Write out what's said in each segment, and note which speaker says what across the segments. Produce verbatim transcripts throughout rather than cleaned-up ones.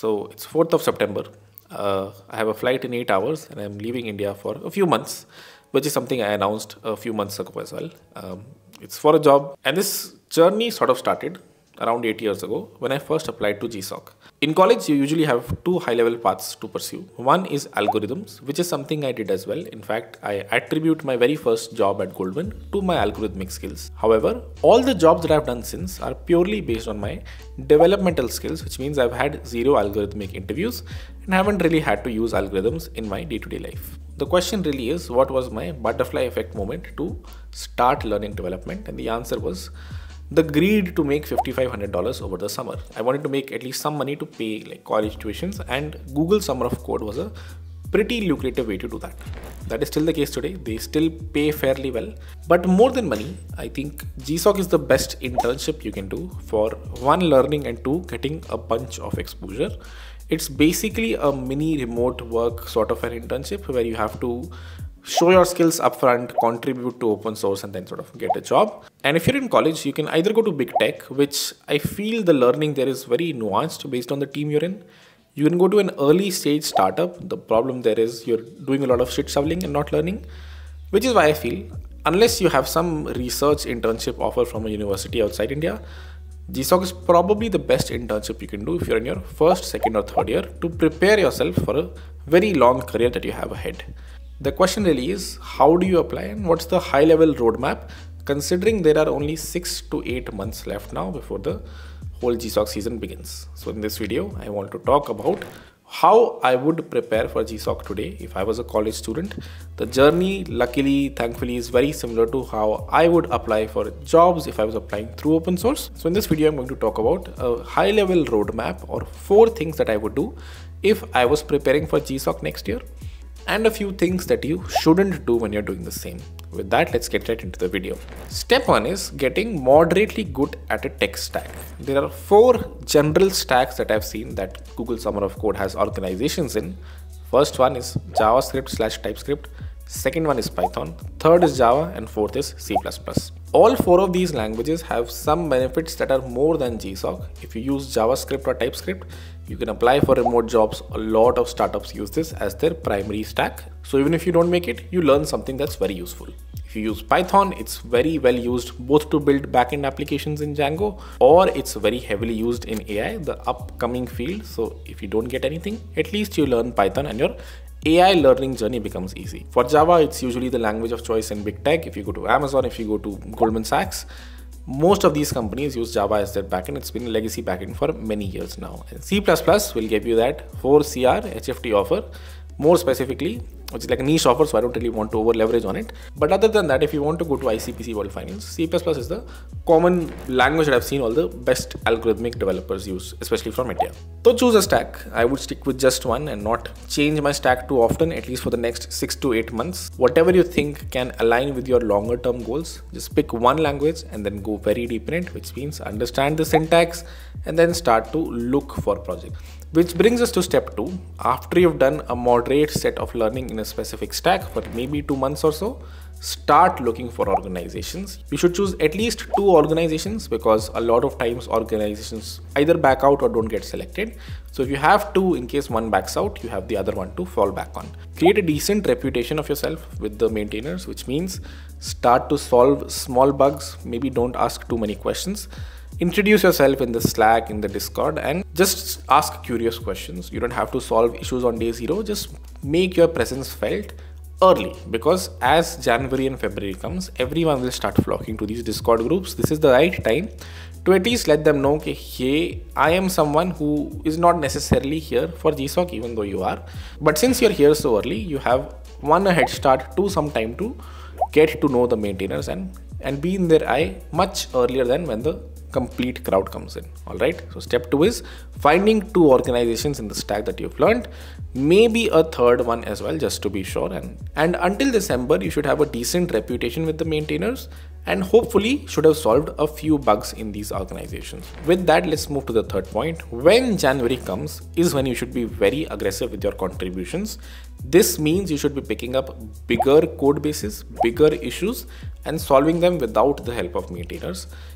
Speaker 1: So it's fourth of September. Uh, I have a flight in eight hours and I'm leaving India for a few months, which is something I announced a few months ago as well. Um, it's for a job, and this journey sort of started around eight years ago when I first applied to G S O C. In college, you usually have two high-level paths to pursue. One is algorithms, which is something I did as well. In fact, I attribute my very first job at Goldman to my algorithmic skills. However, all the jobs that I've done since are purely based on my developmental skills, which means I've had zero algorithmic interviews and haven't really had to use algorithms in my day-to-day life. The question really is, what was my butterfly effect moment to start learning development? And the answer was the greed to make five thousand five hundred dollars over the summer. I wanted to make at least some money to pay like college tuitions, and Google Summer of Code was a pretty lucrative way to do that. That is still the case today. They still pay fairly well. But more than money, I think G S O C is the best internship you can do for one, learning, and two, getting a bunch of exposure. It's basically a mini remote work sort of an internship where you have to show your skills upfront, contribute to open source, and then sort of get a job. And if you're in college, you can either go to big tech, which I feel the learning there is very nuanced based on the team you're in. You can go to an early stage startup. The problem there is you're doing a lot of shit shoveling and not learning, which is why I feel unless you have some research internship offer from a university outside India, G S O C is probably the best internship you can do if you're in your first, second, or third year to prepare yourself for a very long career that you have ahead. The question really is, how do you apply and what's the high level roadmap, considering there are only six to eight months left now before the whole G S O C season begins. So in this video, I want to talk about how I would prepare for G S O C today if I was a college student. The journey, luckily, thankfully, is very similar to how I would apply for jobs if I was applying through open source. So in this video, I'm going to talk about a high level roadmap or four things that I would do if I was preparing for G S O C next year, and a few things that you shouldn't do when you're doing the same. With that, let's get right into the video. Step one is getting moderately good at a tech stack. There are four general stacks that I've seen that Google Summer of Code has organizations in. First one is JavaScript slash TypeScript. Second one is Python. Third is Java, and fourth is C plus plus. All four of these languages have some benefits that are more than G S O C. If you use JavaScript or TypeScript, you can apply for remote jobs. A lot of startups use this as their primary stack. So even if you don't make it, you learn something that's very useful. If you use Python, it's very well used both to build backend applications in Django, or it's very heavily used in A I, the upcoming field. So if you don't get anything, at least you learn Python and your A I learning journey becomes easy. For Java, it's usually the language of choice in big tech. If you go to Amazon, if you go to Goldman Sachs, most of these companies use Java as their backend. It's been a legacy backend for many years now. And C plus plus will give you that four C R H F T offer. More specifically, which is like a niche offer, so I don't really want to over leverage on it. But other than that, if you want to go to I C P C World Finance, C plus plus is the common language that I've seen all the best algorithmic developers use, especially from India. So choose a stack. I would stick with just one and not change my stack too often, at least for the next six to eight months. Whatever you think can align with your longer term goals, just pick one language and then go very deep in it, which means understand the syntax and then start to look for projects. Which brings us to step two. After you've done a moderate set of learning in a specific stack for maybe two months or so, start looking for organizations. You should choose at least two organizations because a lot of times organizations either back out or don't get selected. So if you have two, in case one backs out, you have the other one to fall back on. Create a decent reputation of yourself with the maintainers, which means start to solve small bugs. Maybe don't ask too many questions. Introduce yourself in the Slack, in the Discord, and just ask curious questions. You don't have to solve issues on day zero. Just make your presence felt early, because as January and February comes, everyone will start flocking to these Discord groups. This is the right time to at least let them know, okay, hey, I am someone who is not necessarily here for G S O C, even though you are. But since you're here so early, you have one a head start to some time to get to know the maintainers and, and be in their eye much earlier than when the complete crowd comes in. All right. So step two is finding two organizations in the stack that you've learned, maybe a third one as well, just to be sure. And, and until December, you should have a decent reputation with the maintainers and hopefully should have solved a few bugs in these organizations. With that, let's move to the third point. When January comes is when you should be very aggressive with your contributions. This means you should be picking up bigger code bases, bigger issues, and solving them without the help of maintainers.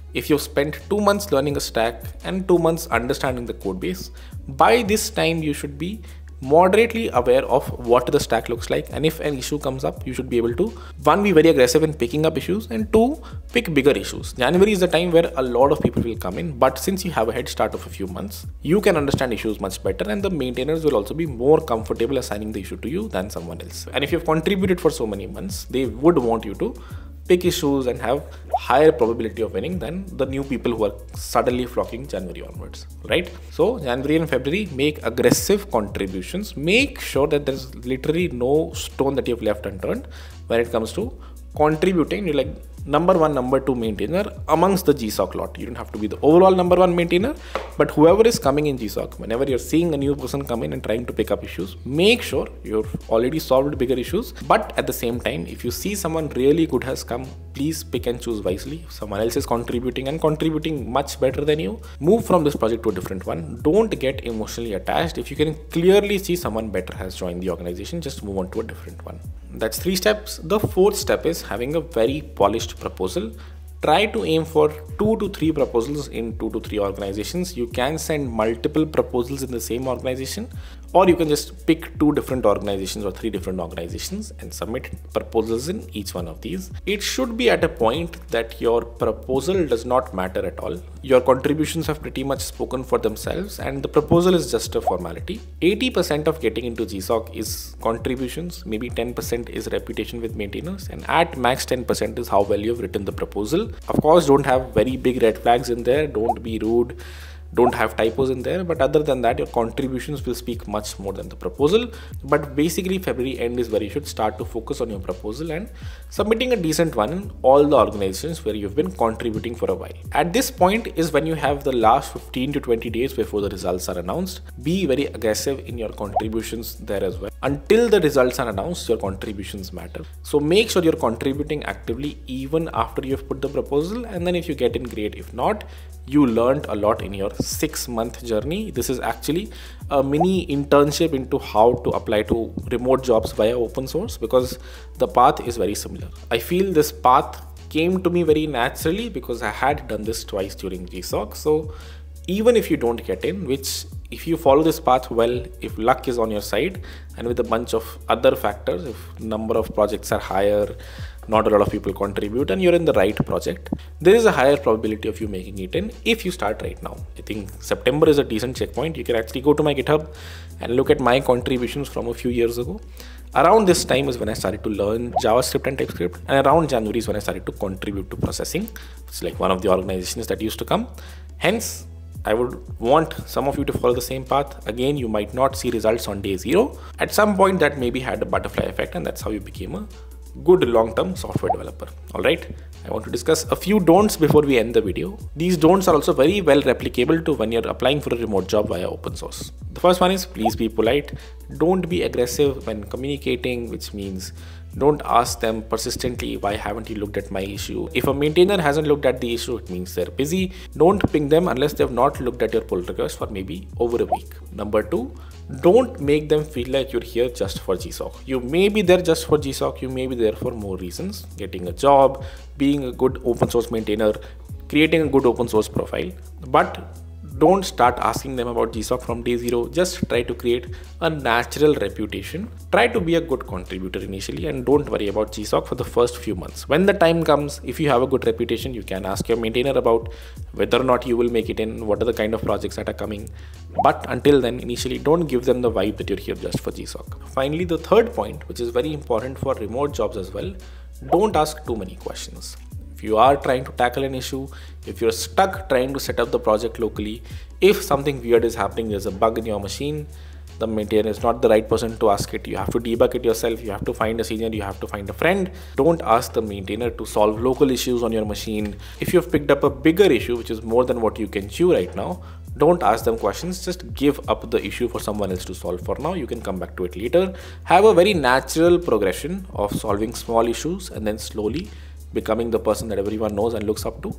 Speaker 1: if you've spent two months learning a stack and two months understanding the code base, by this time you should be moderately aware of what the stack looks like, and if an issue comes up, you should be able to, one, be very aggressive in picking up issues, and two, pick bigger issues. January is the time where a lot of people will come in, but since you have a head start of a few months, you can understand issues much better, and the maintainers will also be more comfortable assigning the issue to you than someone else. And if you've contributed for so many months, they would want you to pick issues and have higher probability of winning than the new people who are suddenly flocking January onwards, right? So January and February, make aggressive contributions. Make sure that there's literally no stone that you've left unturned when it comes to contributing. You're like number one, number two maintainer amongst the G SOC lot. You don't have to be the overall number one maintainer, but whoever is coming in G SOC, whenever you're seeing a new person come in and trying to pick up issues, make sure you've already solved bigger issues. But at the same time, if you see someone really good has come, please pick and choose wisely. If someone else is contributing and contributing much better than you, move from this project to a different one. Don't get emotionally attached. If you can clearly see someone better has joined the organization, just move on to a different one. That's three steps. The fourth step is having a very polished proposal. Try to aim for two to three proposals in two to three organizations. You can send multiple proposals in the same organization, or you can just pick two different organizations or three different organizations and submit proposals in each one of these. It should be at a point that your proposal does not matter at all. Your contributions have pretty much spoken for themselves and the proposal is just a formality. eighty percent of getting into G SOC is contributions, maybe ten percent is reputation with maintainers, and at max ten percent is how well you've written the proposal. Of course, don't have very big red flags in there, don't be rude, don't have typos in there, but other than that, your contributions will speak much more than the proposal. But basically, February end is where you should start to focus on your proposal and submitting a decent one in all the organizations where you've been contributing for a while. At this point is when you have the last fifteen to twenty days before the results are announced. Be very aggressive in your contributions there as well. Until the results are announced, your contributions matter. So make sure you're contributing actively even after you've put the proposal, and then if you get in, great. If not, you learned a lot in your six month journey. This is actually a mini internship into how to apply to remote jobs via open source, because the path is very similar. I feel this path came to me very naturally because I had done this twice during G SOC. So even if you don't get in, which if you follow this path well, if luck is on your side and with a bunch of other factors, if number of projects are higher, not a lot of people contribute, and you're in the right project, there is a higher probability of you making it in if you start right now. I think September is a decent checkpoint. You can actually go to my GitHub and look at my contributions from a few years ago. Around this time is when I started to learn JavaScript and TypeScript, and around January is when I started to contribute to processing. It's like one of the organizations that used to come. Hence, I would want some of you to follow the same path. Again, you might not see results on day zero. At some point that maybe had a butterfly effect, and that's how you became a good long-term software developer. All right, I want to discuss a few don'ts before we end the video. These don'ts are also very well replicable to when you're applying for a remote job via open source. The first one is, please be polite. Don't be aggressive when communicating, which means don't ask them persistently, why haven't you looked at my issue? If a maintainer hasn't looked at the issue, it means they're busy. Don't ping them unless they've not looked at your pull request for maybe over a week. Number two, don't make them feel like you're here just for G SOC. You may be there just for G SOC, you may be there for more reasons, getting a job, being a good open source maintainer, creating a good open source profile. But don't start asking them about G SOC from day zero. Just try to create a natural reputation. Try to be a good contributor initially and don't worry about G SOC for the first few months. When the time comes, if you have a good reputation, you can ask your maintainer about whether or not you will make it in, what are the kind of projects that are coming. But until then, initially, don't give them the vibe that you're here just for G SOC. Finally, the third point, which is very important for remote jobs as well, don't ask too many questions. If you are trying to tackle an issue, if you're stuck trying to set up the project locally, if something weird is happening, there's a bug in your machine, the maintainer is not the right person to ask it. You have to debug it yourself. You have to find a senior. You have to find a friend. Don't ask the maintainer to solve local issues on your machine. If you've picked up a bigger issue, which is more than what you can chew right now, don't ask them questions. Just give up the issue for someone else to solve for now. You can come back to it later. Have a very natural progression of solving small issues and then slowly becoming the person that everyone knows and looks up to.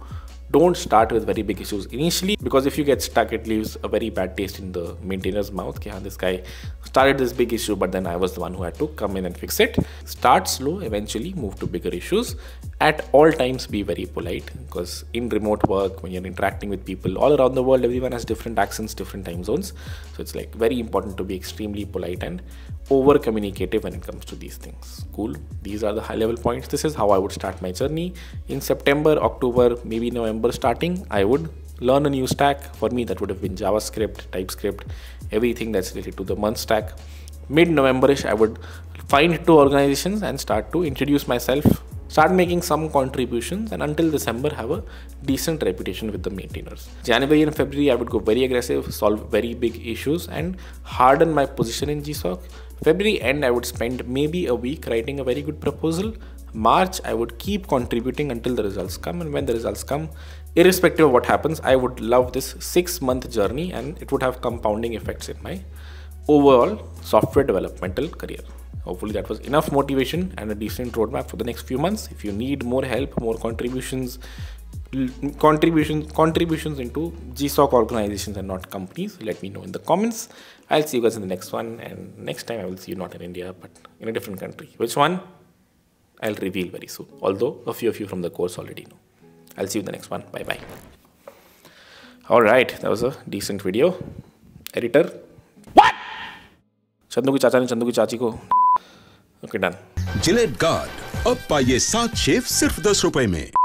Speaker 1: don't start with very big issues initially, because if you get stuck, it leaves a very bad taste in the maintainer's mouth. Ki, this guy started this big issue, but then I was the one who had to come in and fix it. Start slow, eventually move to bigger issues. At all times, be very polite, because in remote work, when you're interacting with people all around the world, everyone has different accents, different time zones. So it's like very important to be extremely polite and over communicative when it comes to these things. Cool. These are the high level points. This is how I would start my journey. In September, October, maybe November starting, I would learn a new stack. For me, that would have been JavaScript, TypeScript, everything that's related to the month stack. Mid-November-ish, I would find two organizations and start to introduce myself, start making some contributions, and until December have a decent reputation with the maintainers. January and February, I would go very aggressive, solve very big issues, and harden my position in G SOC. February end, I would spend maybe a week writing a very good proposal. March, I would keep contributing until the results come, and when the results come, irrespective of what happens, I would love this six month journey, and it would have compounding effects in my overall software developmental career. Hopefully that was enough motivation and a decent roadmap for the next few months. If you need more help, more contributions, contributions, contributions into G SOC organizations and not companies, let me know in the comments. I'll see you guys in the next one, and next time I will see you not in India, but in a different country. Which one? I'll reveal very soon, although a few of you from the course already know. I'll see you in the next one. Bye bye. All right, that was a decent video. Editor. What? Chandu की चाचा ने चंदू की चाची को. Okay, done.
Speaker 2: Gillette guard अब पाइए सात शेव सिर्फ दस रुपए में.